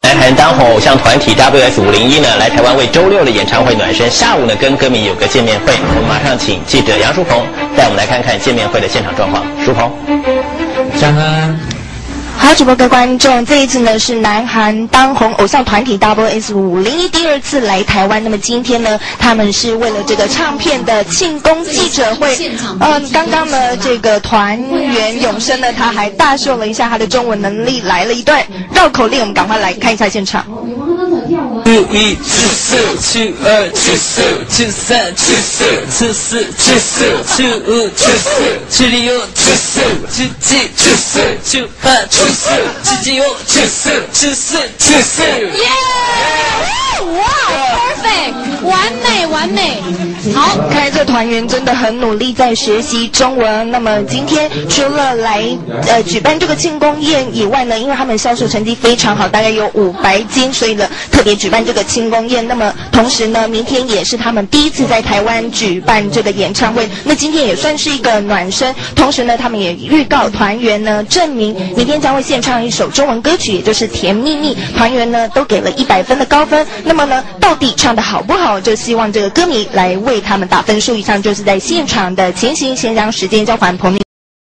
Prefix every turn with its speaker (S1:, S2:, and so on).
S1: 南韩当红偶像团体 WS501呢，来台湾为周6的演唱会暖身，下午呢跟歌迷有个见面会。我们马上请记者杨淑鹏带我们来看看见面会的现场状况。淑鹏，
S2: 江安。
S3: 好，主播各位观众，这一次呢是南韩当红偶像团体 WS501第2次来台湾。那么今天呢，他们是为了这个唱片的庆功记者会，刚刚呢这个团员永生呢，他还大秀了一下他的中文能力，来了一段绕口令，我们赶快来看一下现场。
S2: 7174、7274、7374、7474、7574、76574、7774、9874、79574、7474。
S4: 耶！哇 ，perfect， 完美。好，
S3: 看来这团员真的很努力在学习中文。那么今天除了来举办这个庆功宴以外呢，因为他们销售成绩非常好，大概有500斤，所以呢特别举办这个庆功宴。那么同时呢，明天也是他们第1次在台湾举办这个演唱会。那今天也算是一个暖身，同时呢，他们也预告团员呢证明明天将会献唱一首中文歌曲，也就是《甜蜜蜜》。团员呢都给了100分的高分。那么呢，到底唱得好不好，就希望这个歌迷来为他们打分数。以上就是在现场的情形，先将时间交还彭明。